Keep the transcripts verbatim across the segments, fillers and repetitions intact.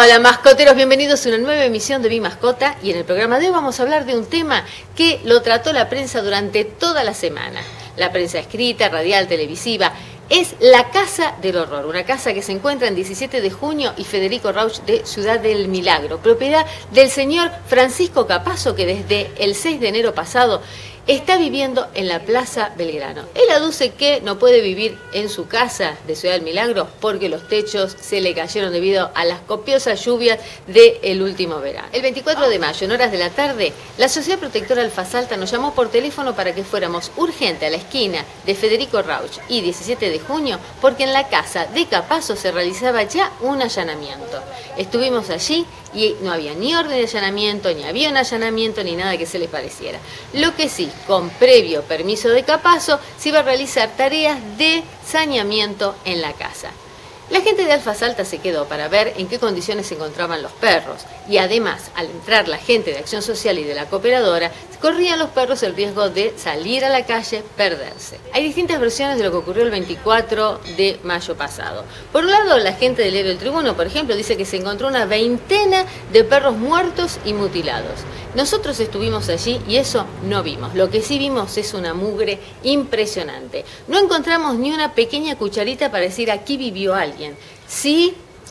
Hola mascoteros, bienvenidos a una nueva emisión de Mi Mascota, y en el programa de hoy vamos a hablar de un tema que lo trató la prensa durante toda la semana. La prensa escrita, radial, televisiva. Es la Casa del Horror, una casa que se encuentra en diecisiete de junio y Federico Rauch de Ciudad del Milagro, propiedad del señor Francisco Capazo, que desde el seis de enero pasado está viviendo en la Plaza Belgrano. Él aduce que no puede vivir en su casa de Ciudad del Milagro porque los techos se le cayeron debido a las copiosas lluvias del último verano. El veinticuatro de mayo, en horas de la tarde, la Sociedad Protectora Alfa Salta nos llamó por teléfono para que fuéramos urgente a la esquina de Federico Rauch y diecisiete de junio, porque en la casa de Capazo se realizaba ya un allanamiento. Estuvimos allí y no había ni orden de allanamiento, ni había un allanamiento, ni nada que se les pareciera. Lo que sí, con previo permiso de Capazo, se iba a realizar tareas de saneamiento en la casa. La gente de Alfa Salta se quedó para ver en qué condiciones se encontraban los perros, y además, al entrar la gente de Acción Social y de la cooperadora, corrían los perros el riesgo de salir a la calle, perderse. Hay distintas versiones de lo que ocurrió el veinticuatro de mayo pasado. Por un lado, la gente del diario El Tribuno, por ejemplo, dice que se encontró una veintena de perros muertos y mutilados. Nosotros estuvimos allí y eso no vimos. Lo que sí vimos es una mugre impresionante. No encontramos ni una pequeña cucharita para decir aquí vivió alguien. Sí,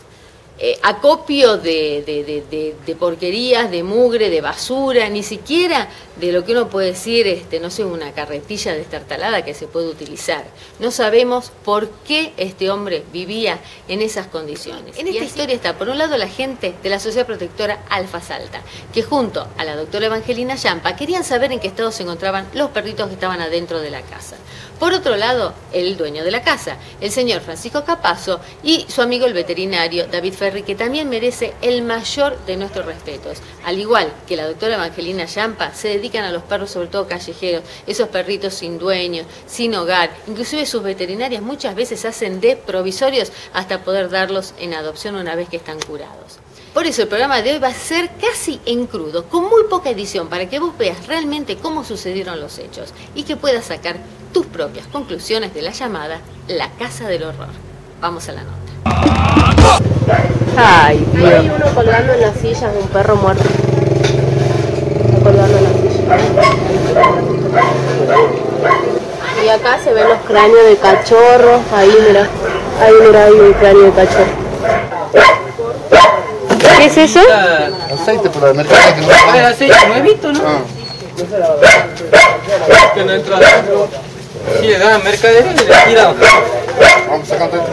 eh, acopio de, de, de, de, de porquerías, de mugre, de basura, ni siquiera de lo que uno puede decir, este, no sé, una carretilla destartalada que se puede utilizar. No sabemos por qué este hombre vivía en esas condiciones. En esta así... historia está, por un lado, la gente de la Sociedad Protectora Alfa Salta, que junto a la doctora Evangelina Yampa querían saber en qué estado se encontraban los perritos que estaban adentro de la casa. Por otro lado, el dueño de la casa, el señor Francisco Capazo, y su amigo el veterinario David Ferri, que también merece el mayor de nuestros respetos. Al igual que la doctora Evangelina Yampa, se dedican a los perros, sobre todo callejeros, esos perritos sin dueños, sin hogar. Inclusive sus veterinarias muchas veces hacen de provisorios hasta poder darlos en adopción una vez que están curados. Por eso el programa de hoy va a ser casi en crudo, con muy poca edición, para que vos veas realmente cómo sucedieron los hechos y que puedas sacar tus propias conclusiones de la llamada La Casa del Horror. Vamos a la nota. Ay, Dios. Hay uno colgando en las sillas, un perro muerto. Está colgando en las sillas. Y acá se ven los cráneos de cachorros. Ahí, mira. Ahí, mira, hay un cráneo de cachorro. ¿Qué es eso? Aceite por la mercadería que no se ¿Es aceite nuevito, no? Ah. Que no entra adentro. Sí, le dan mercadería y le tiran. Vamos a cantar.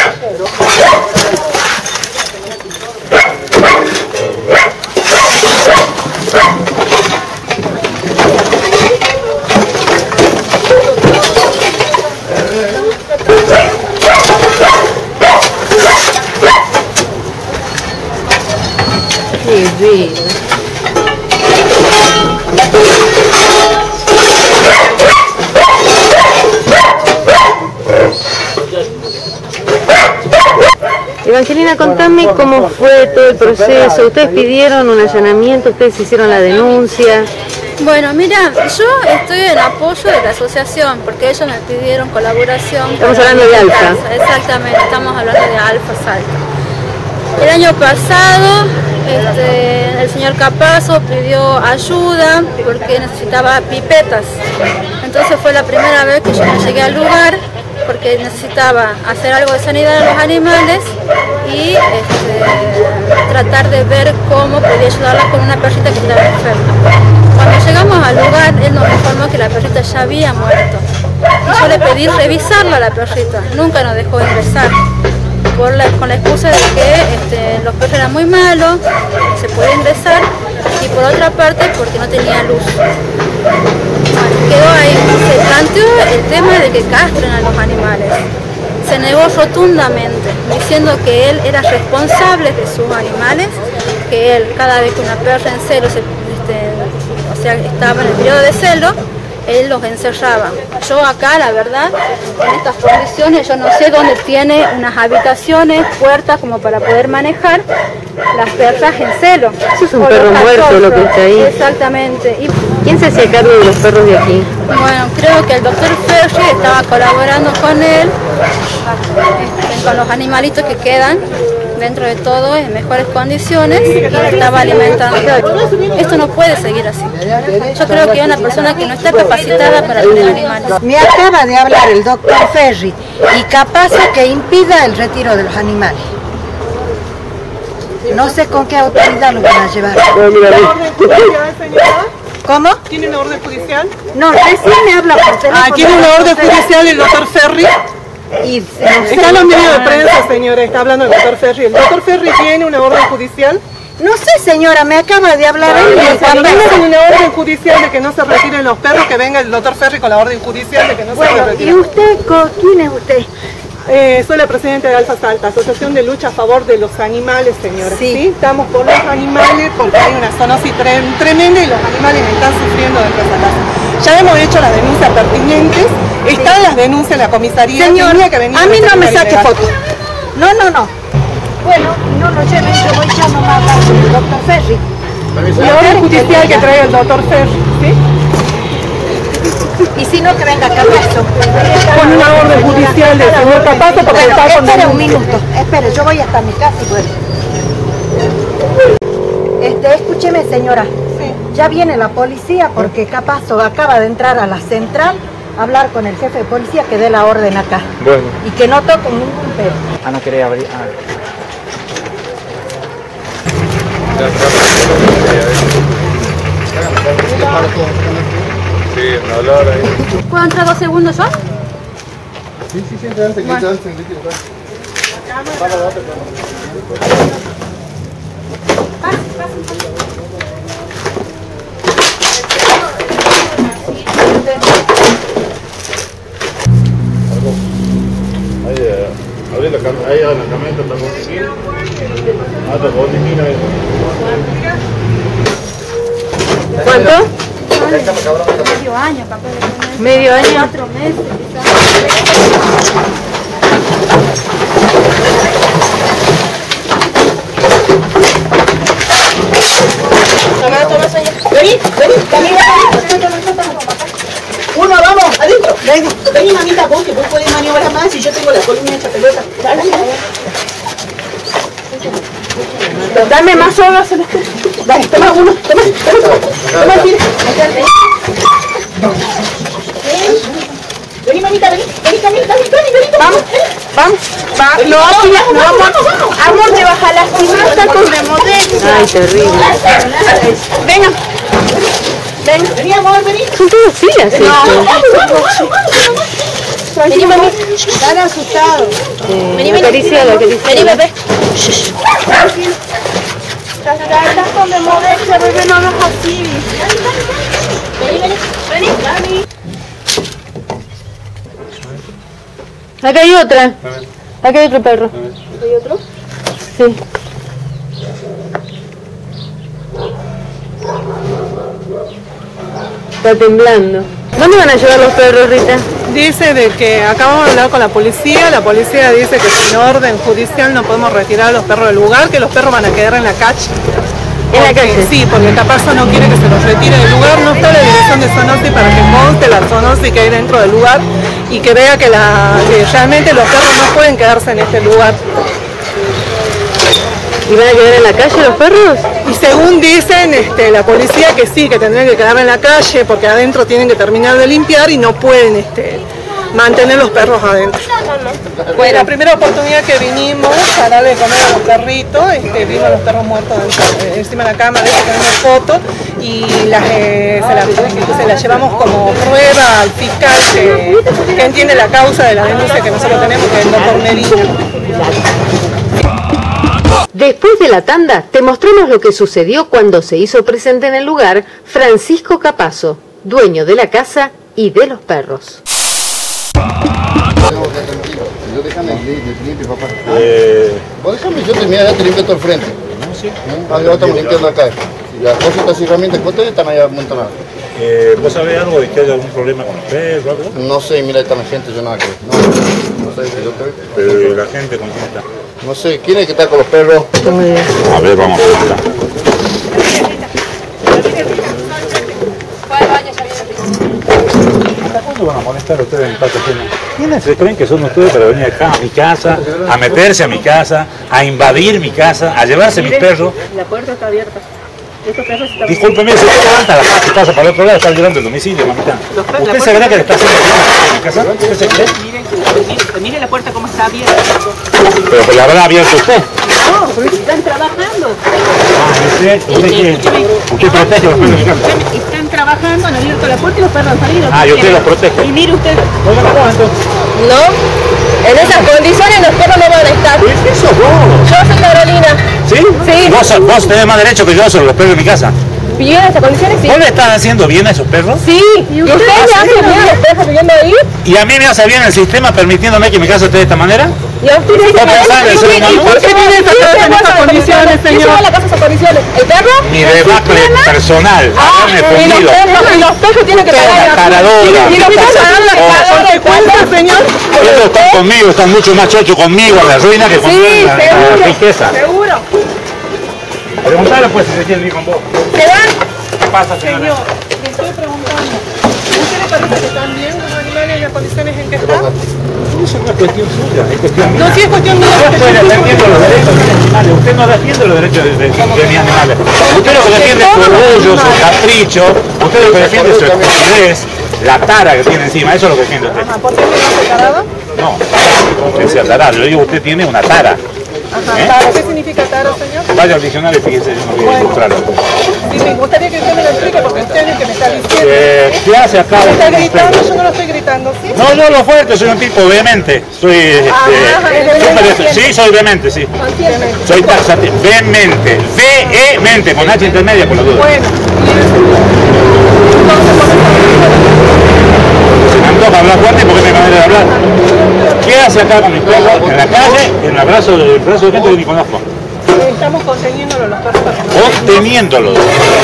Qué bello. Evangelina, contame cómo fue todo el proceso. Ustedes pidieron un allanamiento, ustedes hicieron la denuncia. Bueno, mira, yo estoy en apoyo de la asociación porque ellos me pidieron colaboración. Estamos hablando de Alfa. Exactamente, estamos hablando de Alfa Salta. El año pasado este, el señor Capazo pidió ayuda porque necesitaba pipetas. Entonces fue la primera vez que yo no llegué al lugar porque necesitaba hacer algo de sanidad a los animales y este, tratar de ver cómo podía ayudarla con una perrita que estaba enferma. Cuando llegamos al lugar, él nos informó que la perrita ya había muerto. Y yo le pedí revisarla a la perrita, nunca nos dejó ingresar. Por la, con la excusa de que este, los perros eran muy malos, se puede ingresar, y por otra parte porque no tenía luz. Bueno, quedó ahí, se planteó el tema de que castren a los animales. Se negó rotundamente, diciendo que él era responsable de sus animales, que él cada vez que una perra en celo, se, este, o sea, estaba en el periodo de celo, él los encerraba. Yo acá, la verdad, en estas condiciones, yo no sé dónde tiene unas habitaciones, puertas, como para poder manejar las perras en celo. Eso es un perro muerto lo que está ahí. Exactamente. Y, ¿quién se hacía cargo de los perros de aquí? Bueno, creo que el doctor Ferri estaba colaborando con él, este, con los animalitos que quedan. dentro de todo en mejores condiciones y estaba alimentando. Esto no puede seguir así. Yo creo que hay una persona que no está capacitada para tener animales. Me acaba de hablar el doctor Ferri y capaz que impida el retiro de los animales. No sé con qué autoridad lo van a llevar. ¿Cómo? ¿Tiene una orden judicial? No, recién me habla por teléfono. Ah, tiene una orden judicial el doctor Ferri. Y, está en los medios de prensa, señora, está hablando el doctor Ferri. ¿El doctor Ferri tiene una orden judicial? No sé, señora, me acaba de hablar él. Cuando venga una orden judicial de que no se retiren los perros, que venga el doctor Ferri con la orden judicial de que no bueno, se retiren. ¿Y usted, quién es usted? Eh, soy la presidenta de Alfa Salta, Asociación de Lucha a Favor de los Animales, señora. Sí. ¿Sí? Estamos por los animales porque hay una zoonosis tre tremenda y los animales están sufriendo dentro de esa casa. Ya hemos hecho las denuncias pertinentes, sí. Están las denuncias en la comisaría. Señor, que venir a mí no me saque foto. No, no, no. Bueno, no lo lleven, yo voy ya nomás a hablar con el doctor Ferri. La orden judicial que trae el doctor Ferri, ¿sí? Y si no, que venga Capazo. Con una orden judicial del señor Capazo porque bueno, está con... Espere un minuto, espere, yo voy hasta mi casa y vuelvo. Este, escúcheme, señora. Sí. Ya viene la policía porque Capazo acaba de entrar a la central a hablar con el jefe de policía que dé la orden acá. Bueno. Y que no toquen ningún perro. Ah, no quería abrir. Ah. Sí, hablar ahí. ¿Puedo entrar dos segundos yo? Sí, sí, sí, entra, entra, entra, entra, abrí la camioneta, ahí la camioneta está con esquina. Ah, está con esquina. ¿Cuánto? Medio año, papá. Medio año. Cuatro meses, Vení, vení, Camila, uno, vamos, adentro, vení, vení mamita, vos que vos podés maniobrar más y yo tengo la columna hecha pelota. Dale, dale. Dame más soga, Celeste. Dale, toma uno, toma, toma, toma, tira. Vení, mamita, vení, vení, Camila, vení, vení, vení. Vamos, vamos, vamos. No, no, no, amor, amor, te vas a lastimar, está con demodel. Ay, terrible. Venga. Ven, vení, amor, vení. Son todos filas, ¿sí? No, vamos, vamos, vamos. Vení, mami. Están asustados. Eh, vení, vení. Acaricialo, acaricialo. Vení, bebé. Estás con demodencia, bebé, no hagas así. Vení, vení, vení, vení. Acá hay otra. Acá hay otro perro. ¿Hay otro? Sí. Está temblando. ¿Dónde van a llevar los perros, Rita? Dice de que acabamos de hablar con la policía, la policía dice que sin orden judicial no podemos retirar a los perros del lugar, que los perros van a quedar en la calle. ¿En la calle? Sí, porque Capazo no quiere que se los retire del lugar, no está la dirección de zoonosis para que conste la zoonosis que hay dentro del lugar y que vea que, la, que realmente los perros no pueden quedarse en este lugar. ¿Y van a quedar en la calle los perros? Y según dicen este, la policía que sí, que tendrían que quedar en la calle porque adentro tienen que terminar de limpiar y no pueden este, mantener los perros adentro. Bueno, la primera oportunidad que vinimos a darle de comer a los perritos, este, vimos los perros muertos dentro, eh, encima de la cama, de eso tenemos fotos y las, eh, se, las, se las llevamos como prueba al fiscal que, que entiende la causa de la denuncia que nosotros tenemos, que es el doctor Medina. Después de la tanda, te mostramos lo que sucedió cuando se hizo presente en el lugar Francisco Capazo, dueño de la casa y de los perros. Yo déjame limpio, papá. Eh... Vos déjame, yo te, mira, ya te limpio todo el frente. No, sí. Ah, ya estamos limpiando acá. Las cositas y herramientas que ustedes están allá amontonadas. Eh, ¿Vos sabés algo de que haya algún problema con los perros o algo? No sé, mira, esta gente, yo nada que ver. No, no sé, yo te... Pero la gente, ¿con quién está? No sé, ¿quién es que está con los perros? A ver, vamos a ver. ¿Cuál baño ya viene? ¿Cuándo van a molestar a ustedes en mi patio ajeno? ¿Quiénes se creen que son ustedes para venir acá a mi casa, a meterse a mi casa, a invadir mi casa, a llevarse mis perros? La puerta está abierta. Estos perros están... Discúlpeme, si usted levanta la casa y pasa para el otro lado, está llevando el domicilio, mamita. ¿Usted se verá que le está haciendo bien a mi casa? ¿Usted se cree? Mire, mire la puerta cómo está abierta. Pero pues la habrá abierto usted. No, porque están trabajando. Ah, usted, usted, quiere- usted protege a los perros de mi casa. Están trabajando, han abierto la puerta y los perros han salido. Ah, y usted los protege. Y mire usted. Oiga, ¿cómo entonces? No, en esas condiciones los perros no van a estar. ¿Qué sos vos? Yo soy Carolina. ¿Sí? Sí. Vos, sos- vos tenés más derecho que yo sobre los perros de mi casa. ¿Bien en esas condiciones? Sí. ¿Vos le estás haciendo bien a esos perros? Sí. ¿Y usted le hace bien a los perros viviendo ahí? ¿Y a mí me hace bien el sistema permitiéndome que mi casa esté de esta manera? ¿Y a usted le ¿Vos pensás en el ser humano? ¿Y por qué vive esta casa en esas condiciones, señor? ¿Quién lleva la casa en esas condiciones? ¿El perro? Mi debacle personal, Ah, haberme y los fundido. perros, y los perros tienen que Toda pagar. taradora. ¿Y los perros pagan la consecuencia, señor? Ellos están conmigo, están mucho más chochos conmigo en la ruina que con Sí, la, la seguro. riqueza. Seguro. Preguntale pues si se quiere ir con vos. ¿Se van? ¿Qué pasa, señora? Señor, le estoy preguntando. ¿Usted le parece que están bien los animales en las condiciones en que están? Eso no es cuestión suya, es cuestión mía. No, sí es cuestión mía. Yo estoy defendiendo los derechos de mis animales. Usted no defiende los derechos de, de, de mis animales. Usted lo que defiende es su orgullo, su capricho. Usted lo que defiende es su estupidez, la tara que tiene encima. Eso es lo que defiende usted. Ajá, ¿por qué me hace tarado? No, usted sea tarado. Yo digo, usted tiene una tara. Ajá, ¿Eh? taro. ¿Qué significa taro, señor? Vaya al diccionario y fíjese, yo no voy a ilustrarlo. Sí, me gustaría que usted me lo explique porque usted es el que me está diciendo. Eh, ¿Qué hace acá? Me está usted? gritando, yo no lo estoy gritando, ¿sí? No, yo lo fuerte, soy un tipo vehemente. Soy, este, Ajá, es súper- vehemente. sí, soy vehemente, sí. Consciente. Soy taxativo, vehemente, vehemente, con H intermedia por la duda. Bueno, entonces, por Se me antoja hablar fuerte porque es mi manera de hablar. ¿Qué hace acá con mis perros? En la calle, en el brazo, el brazo de gente que ni conozco. eso estamos conteniéndolo los perros para que no... Conteniéndolos.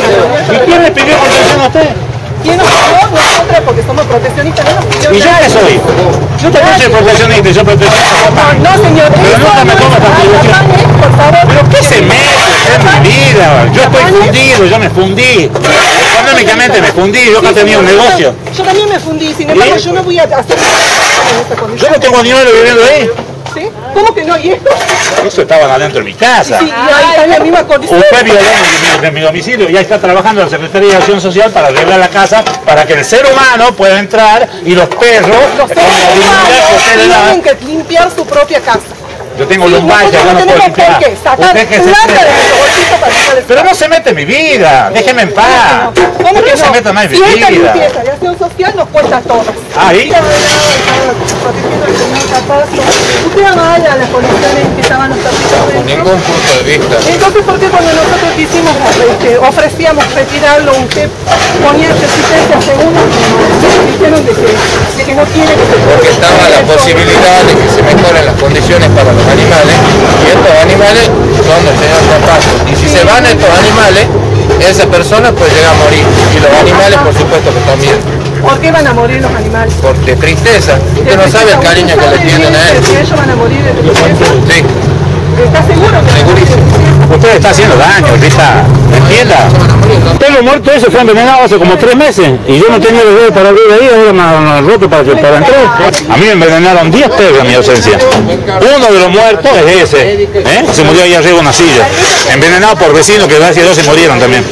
¿Y quién le pidió contención a usted? ¿Quién nos pidió? Nosotros, porque somos proteccionistas, no nos pidió ¿Y yo nadie. qué soy? Yo también soy proteccionista y soy proteccionista. No, no, señor. Pero eso nunca me no toma es esta atribución. afán, ¿eh? Por favor. ¿Pero qué se mete usted en mi vida? Yo estoy fundido, yo me fundí. Económicamente me fundí, yo acá tenía un negocio. Yo también me fundí, sin embargo, yo no voy a hacer en esta Yo condición. no tengo dinero viviendo ahí. ¿Sí? ¿Cómo que no? ¿Y esto? Eso estaban adentro de mi casa. Sí, y ahí está en la misma condición. Usted violó mi, mi- de mi domicilio, ya está trabajando la Secretaría de Acción Social para arreglar la casa, para que el ser humano pueda entrar y los perros, Los con seres la dignidad que usted le da. humanos tienen que limpiar su propia casa. Yo tengo Sí, lumbalgia, yo nosotros no puedo tenemos limpiar. que sacar Usted que se plata de cree. nuestro bolsillo para limpiar. Pero no se mete en mi vida, déjeme en paz. ¿Cómo que no se no? meta más en Si mi esta vida. limpieza de acción social nos cuesta a todas. Ahí. Ya, ya, ya, protegiendo al señor Capazo. Usted vaya a las condiciones en que estaban los perritos Con dentro. ningún punto de vista. Entonces, ¿por qué cuando nosotros quisimos, este, ofrecíamos retirarlo, usted ponía resistencia según dijeron de que, de que no tiene que... Porque estaba la posibilidad de que se mejoren las condiciones para los animales, y estos animales son del señor Capazo. Y si se van estos animales, esa persona pues llega a morir. Y los animales, por supuesto, que también. ¿Por qué van a morir los animales? Por de tristeza. Usted no sabe el cariño que le tienen a él. Que ellos van a morir de tristeza. Sí, ¿Está seguro que segurísimo. Usted le está haciendo daño, Rita. ¿Entienda? Usted lo muerto ese fue envenenado hace como tres meses y yo no tenía los dedos para abrir ahí, ahora me me roto para, que- para entrar. A mí me envenenaron diez perros en mi ausencia. Uno de los muertos es ese, ¿eh? Se murió ahí arriba en una silla. Envenenado por vecinos que gracias a Dios se murieron también.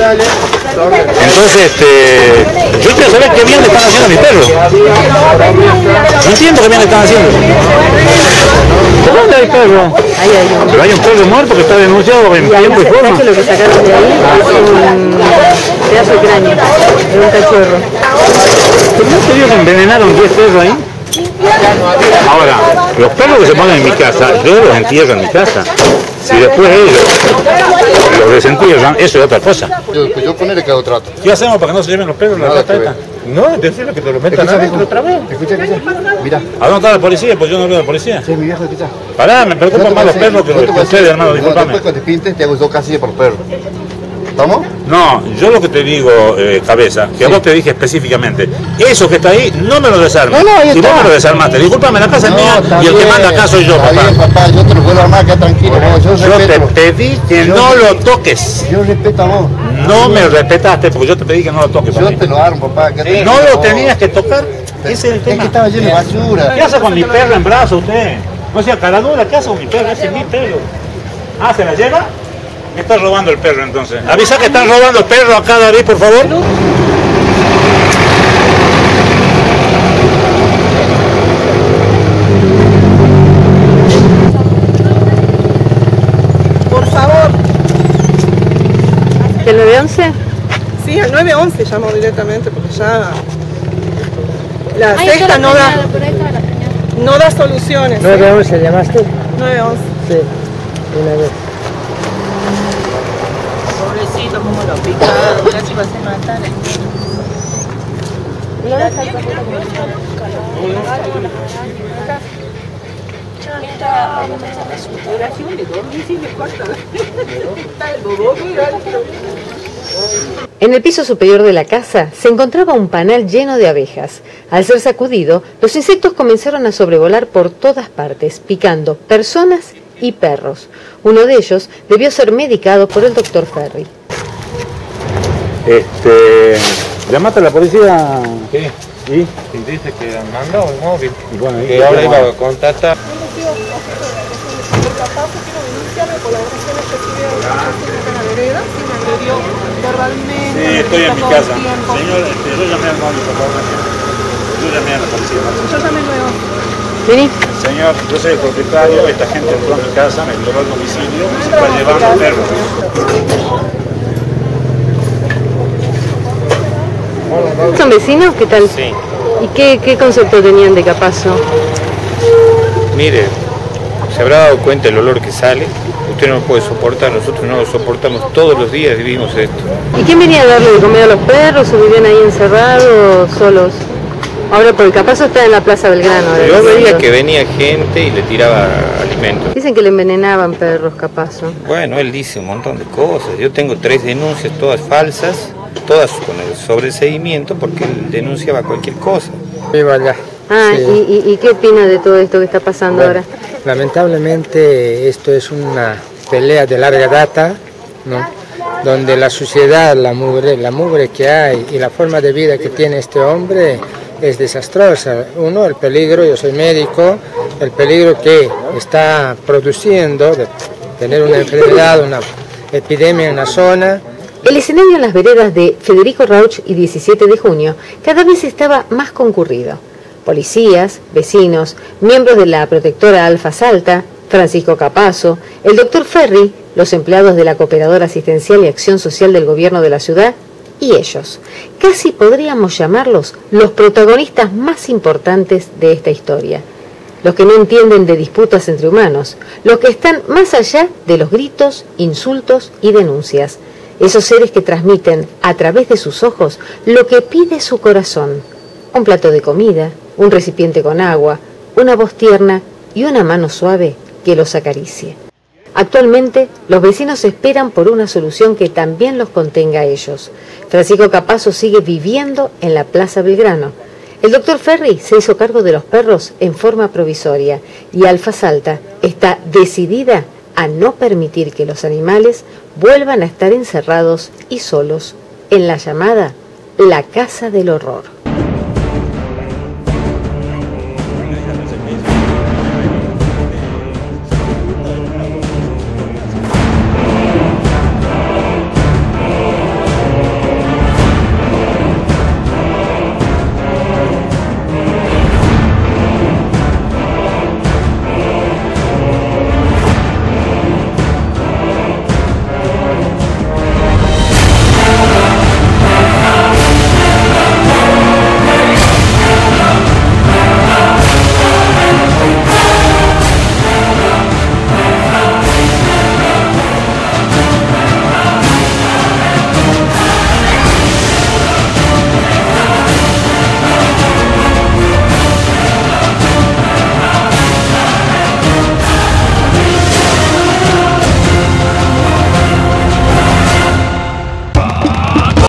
Entonces, este, yo quiero saber qué bien le están haciendo a mis perros. No entiendo qué bien le están haciendo. ¿Por dónde hay perro? Ahí hay uno. Pero hay un perro muerto que está denunciado en tiempo y forma. ¿Sabes que lo que sacaron de ahí es un pedazo de cráneo? Es un cachorro. ¿Pero no se vio que envenenaron diez perros ahí? Ahora, los perros que se ponen en mi casa, yo los entierro en mi casa. Si después ellos los desentierran, eso es otra cosa. Yo, pues yo ponerle que hago trato. ¿Qué hacemos para que no se lleven los perros la Nada rata que esta? ver. No, decirle que te lo metan Escucha, adentro viejo. otra vez. Escucha, escucha. Mira. ¿A dónde está la policía? Pues yo no veo a la policía. Sí, mi viejo, escucha. Pará, me preocupan más los perros que, que ustedes, hermano, discúlpame. Después cuando te pintes te hago dos casillas por perro. ¿Estamos? No, yo lo que te digo, eh, cabeza, que a vos te dije específicamente, eso que está ahí, no me lo desarmes. No, no, ahí si está. vos me lo desarmaste, discúlpame, la casa es mía está y el que bien, manda acá soy yo, está papá. bien, papá, yo te lo vuelvo a armar acá tranquilo. vos, Yo, Yo te respeto. pedí que Yo no respeto. lo toques. Yo respeto a vos. No me respetaste porque yo te pedí que no lo toques. Yo papi. te lo armo, papá. acá te- ¿No lo tenías que tocar? Ese es el tema. Es que estaba lleno de basura. ¿Qué hace con mi perro en brazo usted? No sea cara dura, ¿qué hace con mi perro? Ese es mi perro. Ah, ¿se la lleva? Me está robando el perro entonces. Avisa que están robando el perro acá, David, por favor. Por favor. ¿El nueve once? Sí, al nueve once llamo directamente porque ya la sexta no da, no da soluciones. ¿nueve once llamaste? nueve once. Sí, una vez. Pobrecito, como lo picado, casi va a ser matar. En el piso superior de la casa se encontraba un panal lleno de abejas. Al ser sacudido, los insectos comenzaron a sobrevolar por todas partes, picando personas y perros. Uno de ellos debió ser medicado por el doctor Ferri. Este... ¿Llamaste a la policía? ¿Qué? ¿Y? Y dice que han mandado el móvil. Y bueno, que ahora iba a contactar. Sí, estoy en mi casa. Señor, este, yo llamé al móvil, por favor. Yo llamé a la policía. Yo también nuevo. Vení. Señor, yo soy el propietario, esta gente entró a mi casa, me violó el domicilio, se está llevando perros. ¿Son vecinos? ¿Qué tal? Sí. ¿Y qué, qué concepto tenían de Capazo? Mire, se habrá dado cuenta el olor que sale. Usted no lo puede soportar, nosotros no lo soportamos todos los días, vivimos esto. ¿Y quién venía a darle de comer a los perros o vivían ahí encerrados, solos? Ahora, porque Capazo está en la Plaza Belgrano. Ahora Yo veía diciendo. que venía gente y le tiraba alimentos. Dicen que le envenenaban perros, Capazo. Bueno, él dice un montón de cosas. Yo tengo tres denuncias, todas falsas, todas con el sobreseguimiento, porque él denunciaba cualquier cosa. Vivo allá. Ah, Sí. y, y, ¿y qué opina de todo esto que está pasando Bueno, ahora? lamentablemente esto es una pelea de larga data, ¿no? Donde la suciedad, la mugre, la mugre que hay y la forma de vida que tiene este hombre es desastrosa. Uno, el peligro, yo soy médico, el peligro que está produciendo de tener una enfermedad, una epidemia en la zona. El escenario en las veredas de Federico Rauch y diecisiete de junio cada vez estaba más concurrido. Policías, vecinos, miembros de la protectora Alfa Salta, Francisco Capazo, el doctor Ferri, los empleados de la Cooperadora Asistencial y Acción Social del Gobierno de la ciudad y ellos. Casi podríamos llamarlos los protagonistas más importantes de esta historia. Los que no entienden de disputas entre humanos, los que están más allá de los gritos, insultos y denuncias. Esos seres que transmiten a través de sus ojos lo que pide su corazón. Un plato de comida, un recipiente con agua, una voz tierna y una mano suave que los acaricie. Actualmente, los vecinos esperan por una solución que también los contenga a ellos. Francisco Capazo sigue viviendo en la Plaza Belgrano. El doctor Ferri se hizo cargo de los perros en forma provisoria y Alfa Salta está decidida a no permitir que los animales vuelvan a estar encerrados y solos en la llamada La Casa del Horror.